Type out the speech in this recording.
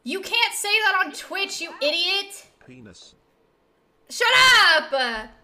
You can't say that on Twitch, you idiot! Penis. Shut up!